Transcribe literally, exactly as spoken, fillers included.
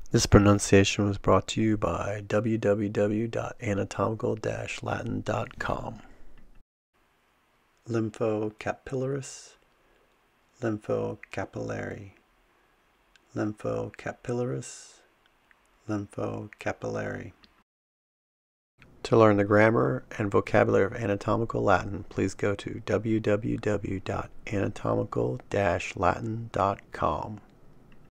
This pronunciation was brought to you by w w w dot anatomical dash latin dot com. Lymphocapillaris, lymphocapillaris, lymphocapillaris, lymphocapillaris. To learn the grammar and vocabulary of anatomical Latin, please go to w w w dot anatomical dash latin dot com.